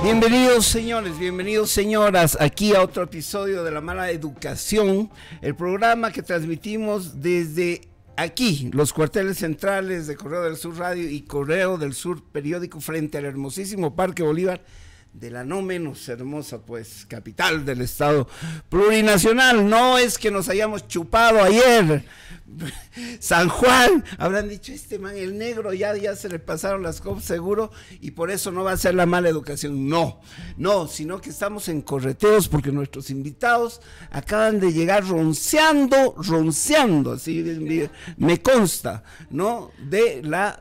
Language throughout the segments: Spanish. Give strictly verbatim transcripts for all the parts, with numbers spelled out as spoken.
Bienvenidos señores, bienvenidos señoras, aquí a otro episodio de La Mala Educación, el programa que transmitimos desde aquí, los cuarteles centrales de Correo del Sur Radio y Correo del Sur Periódico, frente al hermosísimo Parque Bolívar, de la no menos hermosa, pues, capital del Estado plurinacional. No es que nos hayamos chupado ayer San Juan, habrán dicho, este man, el negro, ya, ya se le pasaron las copas seguro, y por eso no va a ser la mala educación. No, no, sino que estamos en correteos porque nuestros invitados acaban de llegar ronceando, ronceando, así me consta, ¿no? De la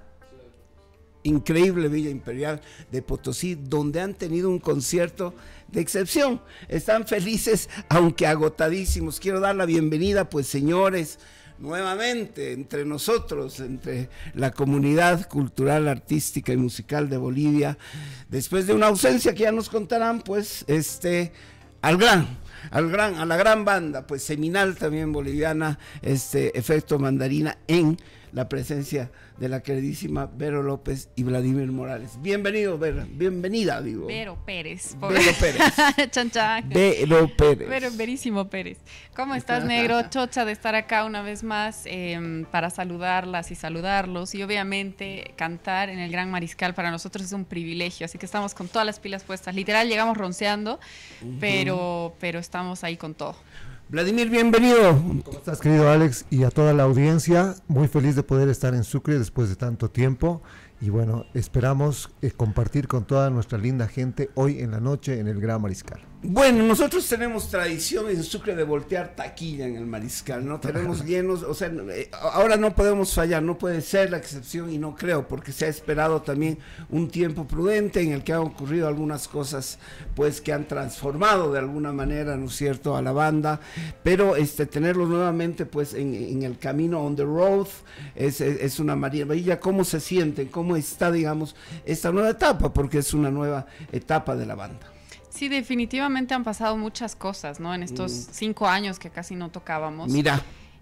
increíble Villa Imperial de Potosí, donde han tenido un concierto de excepción. Están felices, aunque agotadísimos. Quiero dar la bienvenida, pues, señores, nuevamente entre nosotros, entre la comunidad cultural, artística y musical de Bolivia, después de una ausencia que ya nos contarán, pues, este, al gran, al gran, a la gran banda, pues, seminal también boliviana, este, Efecto Mandarina, en la presencia de la queridísima Vero López y Vladimir Morales. Bienvenido, Vero, bienvenida, digo. Vero Pérez. Por... Vero Pérez. Chan, chan. Vero Pérez. Vero, verísimo Pérez. ¿Cómo estás, negro? Chocha de estar acá una vez más eh, para saludarlas y saludarlos, y obviamente cantar en el Gran Mariscal para nosotros es un privilegio, así que estamos con todas las pilas puestas. Literal, llegamos ronceando, uh-huh. pero, pero estamos ahí con todo. Vladimir, bienvenido. ¿Cómo estás, querido Alex? Y a toda la audiencia, muy feliz de poder estar en Sucre después de tanto tiempo. Y bueno, esperamos eh, compartir con toda nuestra linda gente hoy en la noche en el Gran Mariscal. Bueno, nosotros tenemos tradición en Sucre de voltear taquilla en el Mariscal, ¿no? Tenemos llenos, o sea, ahora no podemos fallar, no puede ser la excepción, y no creo, porque se ha esperado también un tiempo prudente en el que han ocurrido algunas cosas, pues, que han transformado de alguna manera, ¿no es cierto?, a la banda, pero este tenerlos nuevamente, pues, en, en el camino, on the road, es, es, es una maravilla. ¿Cómo se sienten? ¿Cómo está, digamos, esta nueva etapa? Porque es una nueva etapa de la banda. Sí, definitivamente han pasado muchas cosas, ¿no? En estos mm. cinco años que casi no tocábamos. Mira.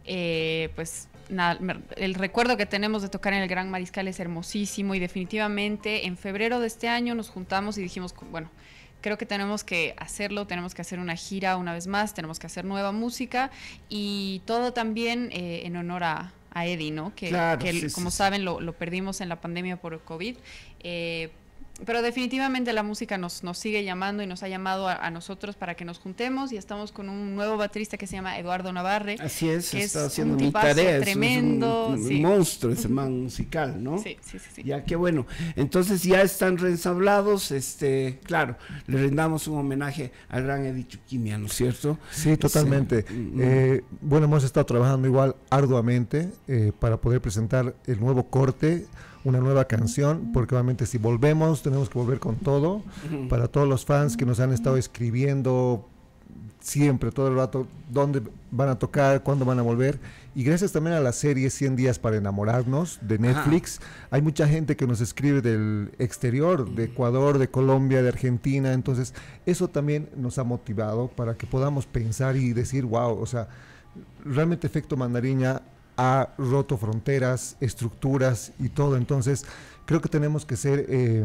Eh, pues nada, el recuerdo que tenemos de tocar en el Gran Mariscal es hermosísimo, y definitivamente en febrero de este año nos juntamos y dijimos, bueno, creo que tenemos que hacerlo, tenemos que hacer una gira una vez más, tenemos que hacer nueva música, y todo también eh, en honor a, a Eddie, ¿no? Que, claro, que sí, como sí, saben sí. Lo, lo perdimos en la pandemia por COVID. Eh, Pero definitivamente la música nos, nos sigue llamando y nos ha llamado a, a nosotros para que nos juntemos, y estamos con un nuevo baterista que se llama Eduardo Navarre. Así es, que está es haciendo un mi tarea, tremendo, es un, un, sí. un monstruo ese man musical, ¿no? Sí, sí, sí, sí. Ya, qué bueno. Entonces ya están reensablados, este, claro, le rendamos un homenaje al gran Eddie Chuquimia, ¿no es cierto? Sí, totalmente. Ese, eh, bueno, hemos estado trabajando igual arduamente eh, para poder presentar el nuevo corte, una nueva canción, porque obviamente si volvemos tenemos que volver con todo. Uh-huh. Para todos los fans que nos han estado escribiendo siempre, todo el rato, dónde van a tocar, cuándo van a volver, y gracias también a la serie cien días para enamorarnos de Netflix. Ajá. Hay mucha gente que nos escribe del exterior, de Ecuador, de Colombia, de Argentina, entonces eso también nos ha motivado para que podamos pensar y decir, wow, o sea, realmente Efecto Mandarina ha roto fronteras, estructuras y todo. Entonces creo que tenemos que ser eh,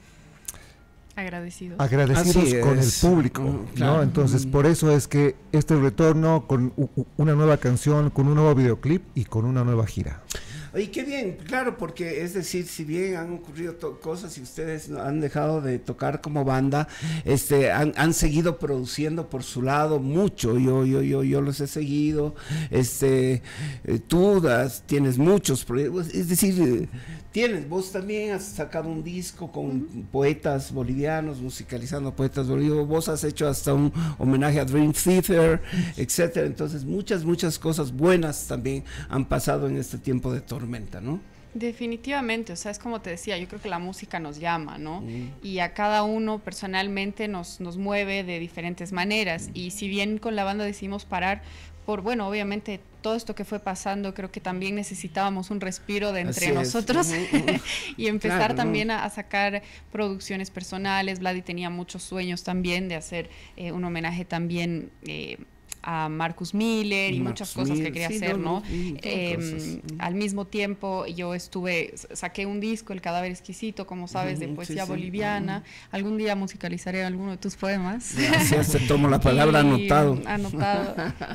agradecidos, agradecidos con el público, uh, claro. ¿no? Entonces por eso es que este retorno con u, una nueva canción, con un nuevo videoclip y con una nueva gira. Oye, qué bien, claro, porque es decir, si bien han ocurrido cosas y ustedes han dejado de tocar como banda, este, han, han seguido produciendo por su lado mucho. Yo, yo, yo, yo los he seguido. Este, eh, tú das, tienes muchos proyectos, es decir, eh, tienes, vos también has sacado un disco con uh-huh. poetas bolivianos, musicalizando poetas bolivianos. Vos has hecho hasta un homenaje a Dream Theater, etcétera. Entonces, muchas, muchas cosas buenas también han pasado en este tiempo de tormenta, ¿no? Definitivamente, o sea, es como te decía, yo creo que la música nos llama, ¿no? Mm. Y a cada uno personalmente nos, nos mueve de diferentes maneras, mm. y si bien con la banda decidimos parar por, bueno, obviamente todo esto que fue pasando, creo que también necesitábamos un respiro de entre Así nosotros uh-huh, uh-huh. y empezar claro, también ¿no? a, a sacar producciones personales. Vladi tenía muchos sueños también de hacer eh, un homenaje también eh, a Marcus Miller y Marcus muchas cosas Miller, que quería sí, hacer, no, ¿no? no, sí, Eh, cosas. al mismo tiempo yo estuve, saqué un disco, El Cadáver Exquisito, como sabes, de Ujú, poesía sí, sí. boliviana. Ujú. Algún día musicalizaré alguno de tus poemas. Gracias, te tomo la palabra, Y, anotado. Anotado.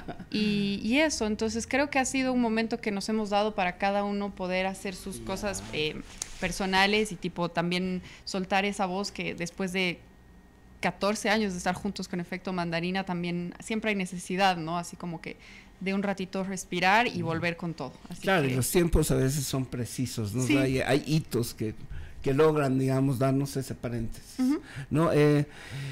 Y, y eso, entonces creo que ha sido un momento que nos hemos dado para cada uno poder hacer sus cosas eh, personales y tipo también soltar esa voz que después de catorce años de estar juntos con Efecto Mandarina también siempre hay necesidad, ¿no? Así como que de un ratito respirar y volver con todo. Así Claro, que, y los tiempos a veces son precisos, ¿no? Sí. Hay, hay hitos que, que logran, digamos, darnos ese paréntesis, Ujú. ¿no? Eh,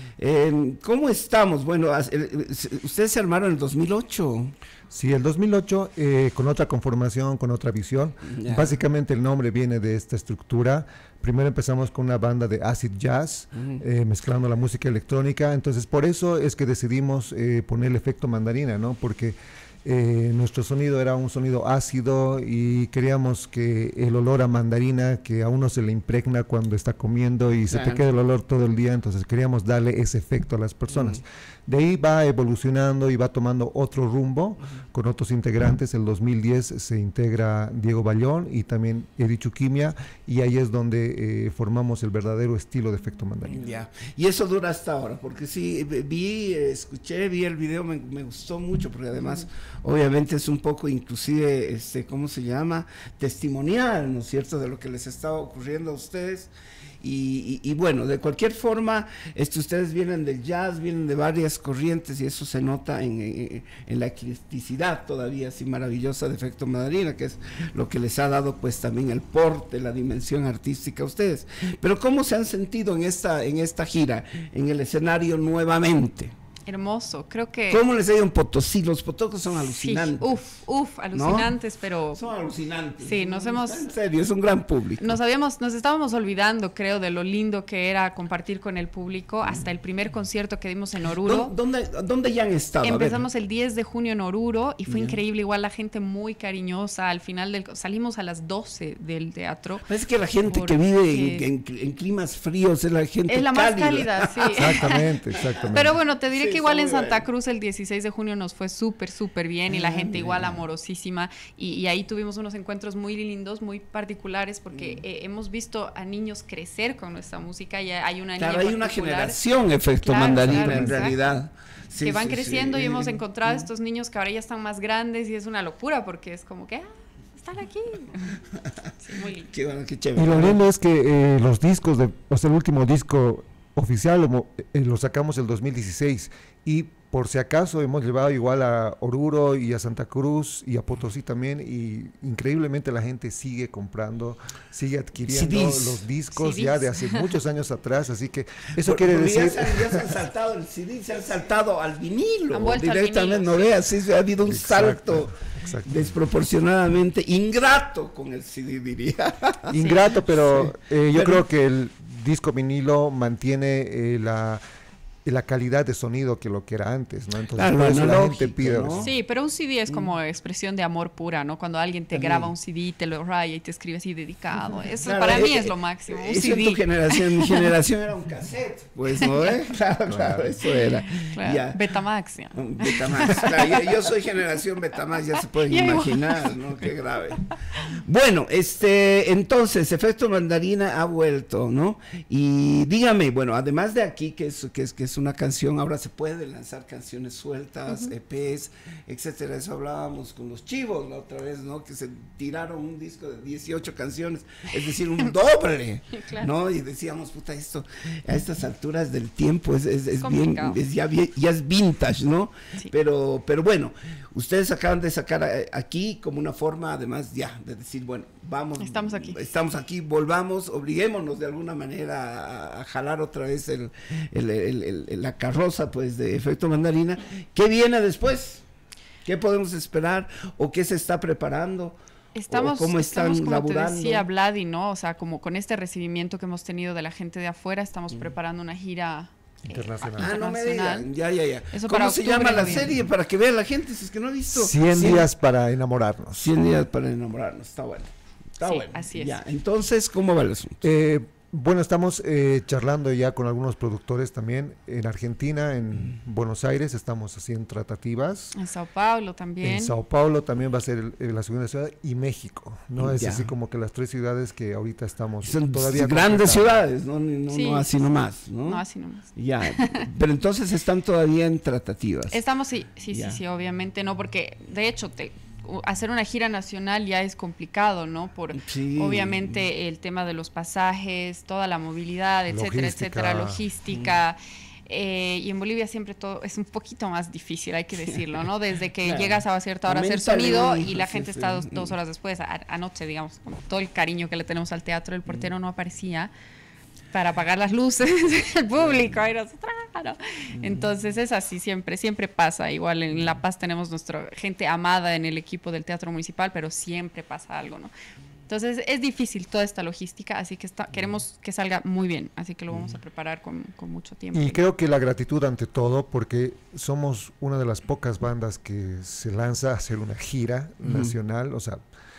eh, ¿Cómo estamos? Bueno, as- el- ustedes se armaron en el dos mil ocho. Sí, el dos mil ocho, eh, con otra conformación, con otra visión. Ya. Básicamente el nombre viene de esta estructura. Primero empezamos con una banda de acid jazz, Ujú. eh, mezclando la música electrónica. Entonces, por eso es que decidimos eh, poner el efecto mandarina, ¿no? Porque eh, nuestro sonido era un sonido ácido y queríamos que el olor a mandarina, que a uno se le impregna cuando está comiendo y se Claro. te queda el olor todo el día, entonces queríamos darle ese efecto a las personas. Ujú. De ahí va evolucionando y va tomando otro rumbo con otros integrantes. El dos mil diez se integra Diego Bayón y también Eddie Chuquimia, y ahí es donde eh, formamos el verdadero estilo de efecto mandarina. Ya, y eso dura hasta ahora, porque sí, vi, eh, escuché, vi el video, me, me gustó mucho, porque además, obviamente es un poco inclusive, este, ¿cómo se llama? Testimonial, ¿no es cierto?, de lo que les estaba ocurriendo a ustedes. Y, y, y bueno, de cualquier forma, este, ustedes vienen del jazz, vienen de varias corrientes y eso se nota en, en, en la eclecticidad todavía así maravillosa de Efecto Mandarina, que es lo que les ha dado pues también el porte, la dimensión artística a ustedes. Pero ¿cómo se han sentido en esta, en esta gira, en el escenario nuevamente? hermoso, creo que... ¿Cómo les ha ido en Potosí? Los potocos son alucinantes. Sí, uf, uf, alucinantes, ¿no? Pero... Son alucinantes. Sí, nos hemos... En serio, es un gran público. Nos habíamos, nos estábamos olvidando, creo, de lo lindo que era compartir con el público hasta el primer concierto que dimos en Oruro. ¿Dónde, dónde ya han estado? Empezamos el diez de junio en Oruro y fue Ya. increíble, igual la gente muy cariñosa. Al final del... Salimos a las doce del teatro. Parece que la gente que vive en, en, en climas fríos es la gente Es la cálida. más cálida, sí. Exactamente, exactamente. Pero bueno, te diré Sí, que igual en está muy Santa bueno. Cruz el dieciséis de junio nos fue súper, súper bien y la Ah, gente igual mira. amorosísima y, y ahí tuvimos unos encuentros muy lindos, muy particulares porque eh, hemos visto a niños crecer con nuestra música y hay una Claro, niña hay una particular generación efecto Claro, mandarina claro, en exacto. realidad. Sí, que van sí, creciendo sí. y hemos encontrado estos niños que ahora ya están más grandes y es una locura porque es como que, ah, están aquí. Sí, muy lindo. Qué bueno, qué Y chévere. lo lindo es que eh, los discos, de, o sea, el último disco oficial lo, mo- eh, lo sacamos el dos mil dieciséis y por si acaso hemos llevado igual a Oruro y a Santa Cruz y a Potosí también y increíblemente la gente sigue comprando, sigue adquiriendo C Ds. los discos C ya Ds. de hace muchos años atrás, así que eso Por- quiere porque decir... Ya se, ya se han saltado el C D, se han saltado al vinilo. Han vuelto al Directamente, vinilo, no sí. veas, sí, ha habido un Exacto, salto exacto. desproporcionadamente ingrato con el C D, diría. Ingrato, pero eh, yo Pero- creo que el disco vinilo mantiene eh, la, la calidad de sonido que lo que era antes, ¿no? Entonces Claro, por eso la analógico, gente pide... ¿no? Sí, pero un C D es como expresión de amor pura, ¿no? Cuando alguien te También. graba un C D, te lo raya y te escribe así dedicado. Eso Claro, para eh, mí eh, es lo máximo. Un Eso C en tu D. generación, mi generación era un cassette, pues, ¿no? ¿Eh? Claro, claro, eso era. Claro, Ya. Betamax. Ya. Un Betamax, claro, yo, yo soy generación Betamax, ya se pueden Ya igual. imaginar, ¿no? Qué grave. Bueno, este, entonces, Efecto Mandarina ha vuelto, ¿no? Y dígame, bueno, además de aquí, que es, que es, que es una canción, ahora se puede lanzar canciones sueltas, E Pes, etcétera, eso hablábamos con los Chivos la otra vez, ¿no? Que se tiraron un disco de dieciocho canciones, es decir, un doble, Claro. ¿no? Y decíamos, puta, esto, a estas alturas del tiempo es, es, es bien, complicado. es ya, bien- ya es vintage, ¿no? Sí. Pero, pero bueno, ustedes acaban de sacar eh, aquí como una forma, además, ya, de decir, bueno, vamos. Estamos aquí. Estamos aquí, volvamos, obliguémonos de alguna manera a, a jalar otra vez el, el- el- el- el- la carroza, pues, de Efecto Mandarina. ¿Qué viene después? ¿Qué podemos esperar? ¿O qué se está preparando? Estamos, ¿O cómo están estamos, como laburando? te decía Vladi, ¿no? O sea, como con este recibimiento que hemos tenido de la gente de afuera, estamos preparando una gira eh, Internacional. Ah, no me internacional. digan, ya, ya, ya. Eso ¿Cómo para se octubre, llama la noviembre. serie? Para que vea la gente, si es que no he visto. cien días para enamorarnos. cien días para enamorarnos, está bueno. Está Sí, bueno. así es. Ya, entonces, ¿cómo va el asunto? Eh, Bueno, estamos eh, charlando ya con algunos productores también en Argentina, en mm. Buenos Aires, estamos haciendo tratativas. En Sao Paulo también. En Sao Paulo también va a ser el, el, la segunda ciudad y México, ¿no? Es ya. así como que las tres ciudades que ahorita estamos Son todavía grandes ciudades, no, no, sí, no así nomás, ¿no? No así nomás. Ya, pero entonces están todavía en tratativas. Estamos, sí, sí, ya. sí, sí, obviamente no, porque de hecho te... hacer una gira nacional ya es complicado, ¿no? Por sí. obviamente el tema de los pasajes, toda la movilidad, etcétera, logística. etcétera, logística. Mm. Eh, y en Bolivia siempre todo es un poquito más difícil, hay que decirlo, ¿no? Desde que claro. llegas a cierta hora a hacer sonido y la gente sí, está dos, dos horas después, a, anoche, digamos, con todo el cariño que le tenemos al teatro, el portero mm. no aparecía para apagar las luces del público. Y nosotros, claro. Entonces es así, siempre, siempre pasa. Igual en La Paz tenemos nuestra gente amada en el equipo del Teatro Municipal, pero siempre pasa algo, ¿no? Entonces es difícil toda esta logística, así que está, queremos que salga muy bien, así que lo vamos a preparar con, con mucho tiempo. Y creo que la gratitud ante todo, porque somos una de las pocas bandas que se lanza a hacer una gira uh-huh. nacional, o sea,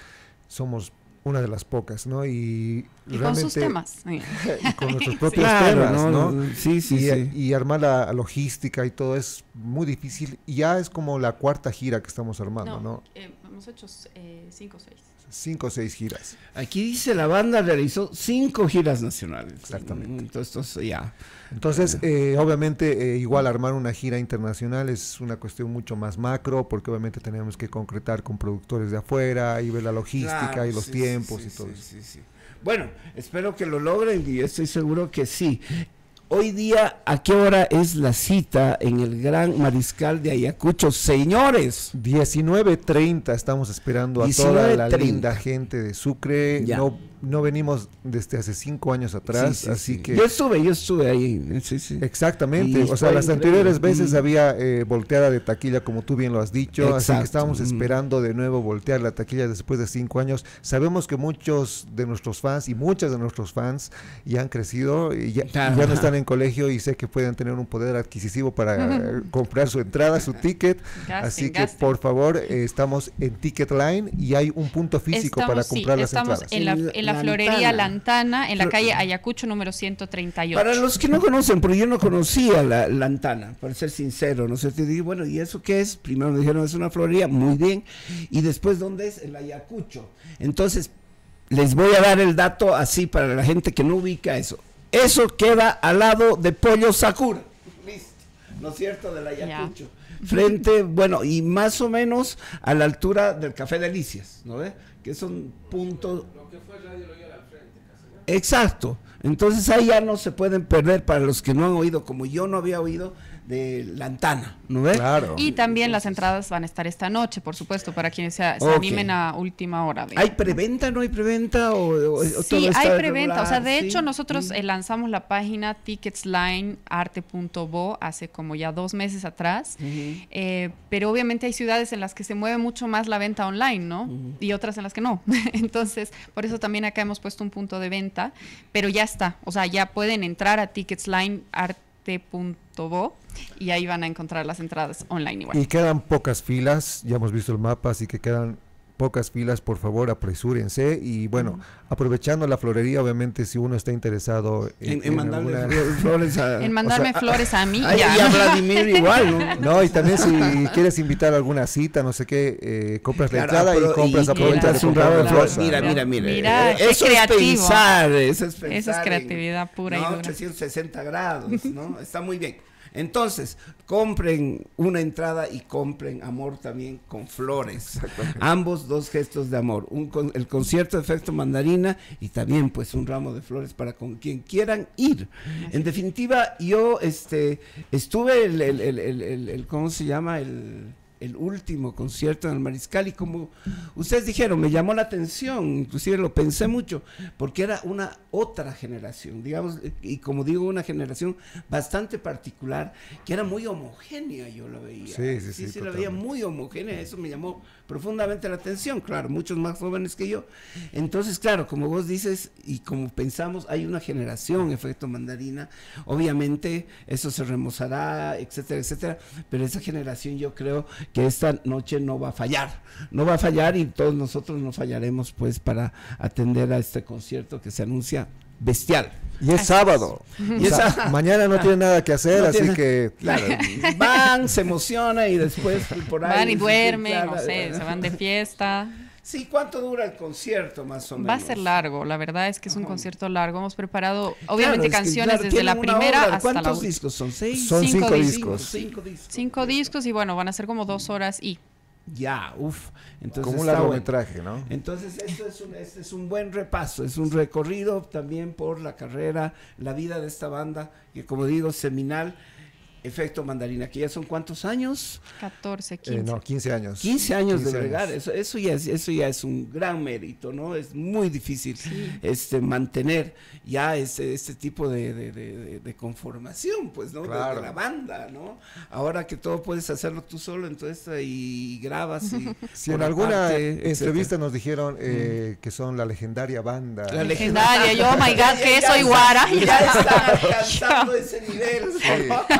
somos una de las pocas, ¿no? Y, y realmente, con sus temas. Y con nuestros propios sí. temas, claro, ¿no? ¿no? Sí, sí, y, sí. Y armar la logística y todo es muy difícil. Y ya es como la cuarta gira que estamos armando, ¿no? ¿no? Eh, hemos hecho eh, cinco o seis. Cinco o seis giras. Aquí dice la banda realizó cinco giras nacionales. Exactamente. Entonces, esto ya. Entonces, eh, obviamente, eh, igual armar una gira internacional es una cuestión mucho más macro, porque obviamente tenemos que concretar con productores de afuera y ver la logística claro, y los sí, tiempos sí, y todo sí, eso. Sí, sí. Bueno, espero que lo logren y yo estoy seguro que sí. Hoy día, ¿a qué hora es la cita en el Gran Mariscal de Ayacucho? Señores. diecinueve treinta estamos esperando a toda la linda gente de Sucre. Ya. No, no venimos desde hace cinco años atrás, sí, sí, así sí. que... Yo estuve, yo estuve ahí. Sí, sí. Exactamente, y o sea, las anteriores veces mm. había eh, volteada de taquilla, como tú bien lo has dicho, exacto. Así que estábamos mm. esperando de nuevo voltear la taquilla después de cinco años. Sabemos que muchos de nuestros fans y muchas de nuestros fans ya han crecido y ya, ya no están en colegio y sé que pueden tener un poder adquisitivo para eh, comprar su entrada, su ticket, gasten, así que gasten. Por favor, eh, estamos en Ticketline y hay un punto físico estamos, para comprar sí, las estamos entradas. En la, en la florería Lantana, en la calle Ayacucho número ciento treinta y ocho. Para los que no conocen, porque yo no conocía la Lantana, para ser sincero, no sé, te digo, bueno, ¿y eso qué es? Primero me dijeron, es una florería, muy bien, y después, ¿dónde es? El Ayacucho. Entonces, les voy a dar el dato así para la gente que no ubica eso. Eso queda al lado de Pollo Sakura, listo, ¿no es cierto? Del Ayacucho. Ya. Frente, bueno, y más o menos a la altura del Café Delicias, ¿no ve? Que son puntos... Lo que fue Radio Loyola al frente, casi, ¿no? Exacto. Entonces ahí ya no se pueden perder, para los que no han oído, como yo no había oído, de Lantana, ¿no ves? Claro. Y también las entradas van a estar esta noche, por supuesto, para quienes se, se okay. animen a última hora. Digamos. ¿Hay preventa, no hay preventa? O, o, sí, todo hay preventa. O sea, de ¿sí? hecho, nosotros ¿sí? eh, lanzamos la página ticketsline arte punto bo hace como ya dos meses atrás, uh-huh. eh, pero obviamente hay ciudades en las que se mueve mucho más la venta online, ¿no? Uh-huh. Y otras en las que no. Entonces, por eso también acá hemos puesto un punto de venta, pero ya está. O sea, ya pueden entrar a ticketsline arte punto bo y ahí van a encontrar las entradas online igual. Y quedan pocas filas, ya hemos visto el mapa, así que quedan pocas filas, por favor apresúrense y bueno, uh-huh. aprovechando la florería, obviamente si uno está interesado en, en, en mandarle alguna... flores a, en mandarme o sea, flores a mí a, ya. Y a Vladimir igual, ¿no? No, y también si quieres invitar a alguna cita, no sé qué, eh, compras la claro, entrada y compras a aprovechar un ramo de flores. Mira, mira, mira, mira eh, eso es pensar, eso es pensar. Eso es creatividad en, pura no, y dura. trescientos sesenta grados, ¿no? Está muy bien. Entonces, compren una entrada y compren amor también con flores. Ambos dos gestos de amor. Un con, el concierto de Efecto Mandarina y también pues un ramo de flores para con quien quieran ir. En definitiva, yo este estuve el, el, el, el, el, el ¿cómo se llama? El... el último concierto en el Mariscal y como ustedes dijeron, me llamó la atención, inclusive lo pensé mucho, porque era una otra generación, digamos, y como digo, una generación bastante particular, que era muy homogénea, yo lo veía. Sí, sí, sí, sí, sí la veía muy homogénea, eso me llamó profundamente la atención, claro, muchos más jóvenes que yo. Entonces, claro, como vos dices, y como pensamos, hay una generación, Efecto Mandarina, obviamente eso se remozará, etcétera, etcétera, pero esa generación yo creo que esta noche no va a fallar, no va a fallar y todos nosotros no fallaremos pues para atender a este concierto que se anuncia bestial. Y es sábado. Y O sea, esa- mañana no tiene nada que hacer, No así tiene- que Claro, van, se emociona y después por ahí. Van y duermen, claro, no sé, se van de fiesta. Sí, ¿cuánto dura el concierto más o menos? Va a ser largo, la verdad es que es un Ajá. concierto largo. Hemos preparado, Claro, obviamente, es que, canciones claro, desde tienen la una primera hora. hasta la ¿Cuántos última. discos son? ¿Seis? son Cinco cinco, discos. discos. Cinco discos. Cinco discos y bueno, van a ser como dos horas y Ya, uff. Entonces como un está bueno. largometraje, ¿no? Entonces, esto es un, este es un buen repaso, es un recorrido también por la carrera, la vida de esta banda, que como digo, seminal, Efecto Mandarina, que ya son ¿cuántos años? catorce, Eh, quince. no, quince años. quince años de quince bregar, eso, eso, ya es, eso ya es un gran mérito, ¿no? Es muy difícil este, mantener ya este, este tipo de, de, de, de- de conformación, pues, ¿no? De- Claro. De, la banda, ¿no? Ahora que todo puedes hacerlo tú solo, entonces ahí grabas y... Si en por alguna aparte, entrevista etcétera. nos dijeron eh, que son la legendaria banda. La Legendaria, yo, oh my God, Ya- que ya soy está- guara. Ya está alcanzando ese nivel. Sí.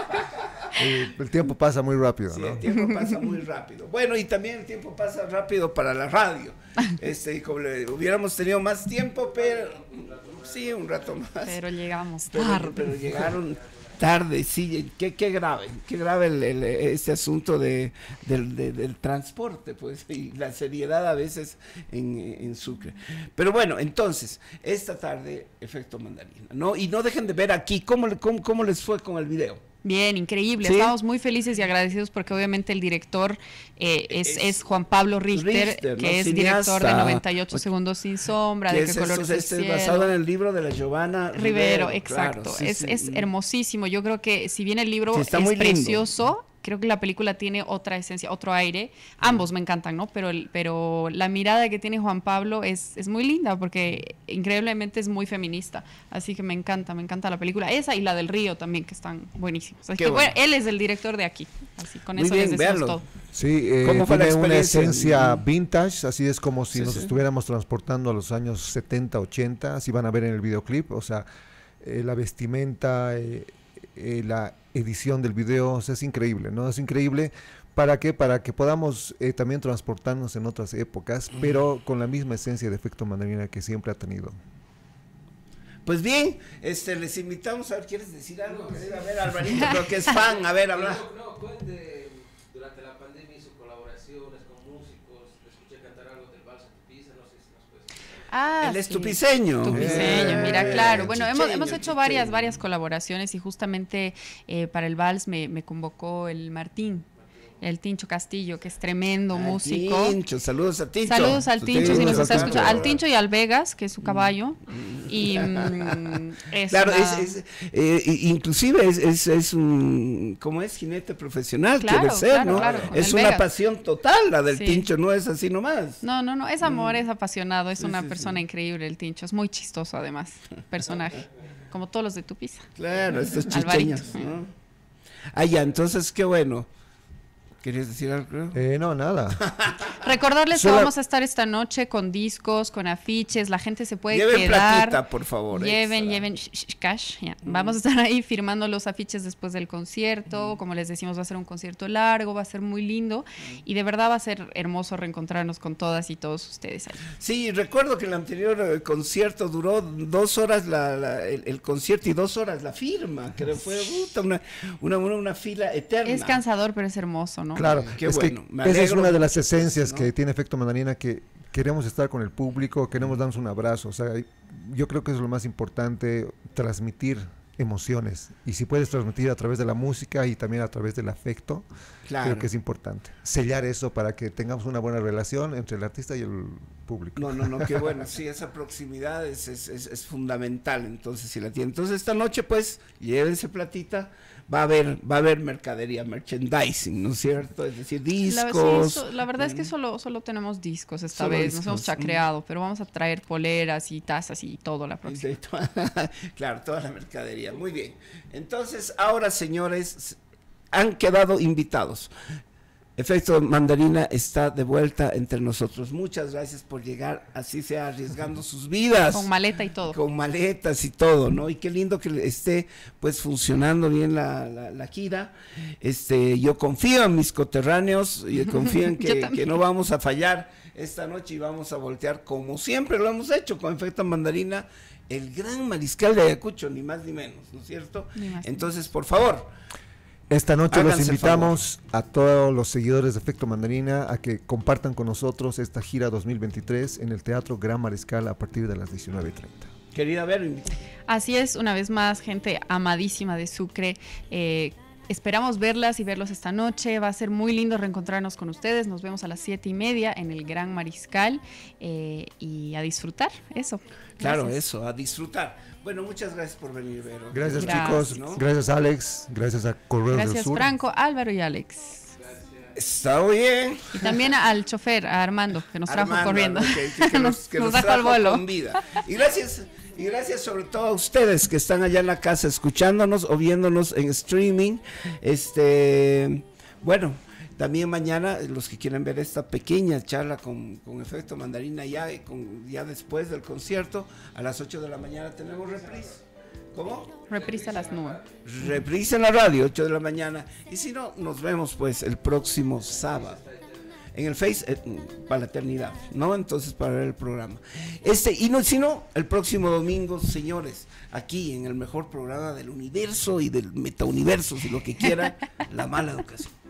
Eh, el tiempo pasa muy rápido, Sí, ¿no? el tiempo pasa muy rápido. Bueno, y también el tiempo pasa rápido para la radio. Este, como le- hubiéramos tenido más tiempo, pero sí, un rato más. Pero llegamos Pero, tarde. pero llegaron tarde, sí, qué, qué grave, qué grave el, el- este asunto de, del, de- del transporte, pues, y la seriedad a veces en, en Sucre. Pero bueno, entonces, esta tarde, Efecto Mandarina, ¿no? Y no dejen de ver aquí cómo, le- cómo, cómo les fue con el video. Bien, increíble. ¿Sí? Estamos muy felices y agradecidos porque obviamente el director eh, es, Es es Juan Pablo Richter, Richter, ¿no? que es Cineasta. director de noventa y ocho segundos sin sombra, Que de es, qué color eso, es el este es cielo. basado en el libro de la Giovanna Rivero, Rivero, exacto. claro, sí, es, sí. es hermosísimo. Yo creo que si bien el libro Sí, está es muy lindo. precioso, creo que la película tiene otra esencia, otro aire. Ambos me encantan, ¿no? Pero, el- pero la mirada que tiene Juan Pablo es, es muy linda porque increíblemente es muy feminista. Así que me encanta, me encanta la película. Esa y la del río también, que están buenísimas. Así Qué que bueno. bueno, él es el director de aquí. Así con Muy eso bien, les decimos véanlo. todo. Sí, eh, ¿Cómo fue la tiene una experiencia? esencia Mm. vintage, así es como si Sí, nos sí. estuviéramos transportando a los años setenta, ochenta, así van a ver en el videoclip, o sea, eh, la vestimenta, eh, eh, la edición del video, o sea, es increíble, ¿no? Es increíble. ¿Para qué? Para que podamos eh, también transportarnos en otras épocas, pero con la misma esencia de Efecto Mandarina que siempre ha tenido. Pues bien, este, les invitamos a ver, ¿quieres decir algo? A ver, Alvarito, creo que es fan, a ver, habla. No, no, cuente, durante la pandemia hizo colaboraciones con músicos, le escuché cantar algo del Vals Tupiza, no sé si nos puedes contar. Ah, Él es sí. tupiceño. Tupiceño, Eh, mira, claro. Bueno, hemos, chicheño, hemos hecho varias, chicheño. varias colaboraciones y justamente eh, para el Vals me, me convocó el Martín, el Tincho Castillo, que es tremendo Ah, músico. Tincho, saludos a Tincho. Saludos al Tincho, si Saludos nos al está Tincho. escuchando. Al Tincho y al Vegas, que es su caballo. Y mm, es Claro, una- es, es, eh, i- inclusive es, es, es un, ¿cómo es? Jinete profesional, Claro, quiere ser, claro, ¿no? claro, con Es el una Vegas. pasión total la del Sí. Tincho, no es así nomás. No, no, no, es amor, es apasionado, es Sí, una sí, persona sí. increíble el Tincho, es muy chistoso además, personaje, como todos los de Tupiza. Claro, estos Alvarito. chicheños, ¿no? Ah, ya, entonces, qué bueno. ¿Querías decir algo? creo? Eh, no, nada. Recordarles que Sola- vamos a estar esta noche con discos, con afiches, la gente se puede Lleven quedar. platita, por favor. Lleven, extra. lleven sh- sh- cash. Ya. Vamos a estar ahí firmando los afiches después del concierto. Como les decimos, va a ser un concierto largo, va a ser muy lindo. Y de verdad va a ser hermoso reencontrarnos con todas y todos ustedes ahí. Sí, recuerdo que el anterior eh, concierto duró dos horas la, la- el, el concierto y dos horas la firma, que fue puta, una, una, una, una fila eterna. Es cansador, pero es hermoso, ¿no? Claro, Qué es bueno, que me esa es alegro una de las mucho, esencias ¿no? que tiene Efecto Mandarina, que queremos estar con el público, queremos darnos un abrazo, o sea, yo creo que es lo más importante, transmitir emociones, y si puedes transmitir a través de la música y también a través del afecto, Claro. creo que es importante, sellar eso para que tengamos una buena relación entre el artista y el público. No, no, no, qué bueno, sí, esa proximidad es, es, es, es fundamental, entonces si la tienen. Entonces esta noche pues, llévense platita, va a haber, va a haber mercadería, merchandising, ¿no es cierto? Es decir, La, sí, discos. so- la verdad es que mm, solo, solo tenemos discos esta Solo vez, nos hemos discos, mm. chacreado, pero vamos a traer poleras y tazas y todo la próxima. de toda- claro, toda la mercadería, muy bien. Entonces, ahora señores, han quedado invitados. Efecto Mandarina está de vuelta entre nosotros. Muchas gracias por llegar, así sea arriesgando sus vidas. Con maleta y todo. Con maletas y todo, ¿no? Y qué lindo que esté pues funcionando bien la, la, la gira. Este, yo confío en mis coterráneos, y confío en que, que no vamos a fallar esta noche y vamos a voltear como siempre lo hemos hecho con Efecto Mandarina, el gran mariscal de Ayacucho, ni más ni menos, ¿no es cierto? Entonces, por favor, esta noche háganse los invitamos a todos los seguidores de Efecto Mandarina a que compartan con nosotros esta gira dos mil veintitrés en el Teatro Gran Mariscal a partir de las diecinueve treinta. Querida Vero. Así es, una vez más, gente amadísima de Sucre, eh, esperamos verlas y verlos esta noche. Va a ser muy lindo reencontrarnos con ustedes. Nos vemos a las siete y media en el Gran Mariscal, eh, y a disfrutar, eso. Claro, Gracias. eso, a disfrutar. Bueno, muchas gracias por venir, Vero. Gracias, Gracias. chicos, ¿no? Gracias Alex, gracias a Correos del Gracias Sur. Franco, Álvaro y Alex. Está bien. Y también al chofer, a Armando, que nos trajo Armando, corriendo. que, que nos, que Nos nos trajo al trajo vuelo. con vida. Y gracias, y gracias sobre todo a ustedes que están allá en la casa escuchándonos o viéndonos en streaming. Este, bueno, también mañana los que quieren ver esta pequeña charla con, con Efecto Mandarina ya, con, ya después del concierto, a las ocho de la mañana tenemos reprise. ¿Cómo? Reprisa las nubes. Reprise en la radio, ocho de la mañana. Y si no, nos vemos pues el próximo sábado en el Face, eh, para la eternidad, ¿no? Entonces, para ver el programa. Este, y no, si no, el próximo domingo, señores, aquí en el mejor programa del universo y del metauniverso, si lo que quieran, La Mala Educación.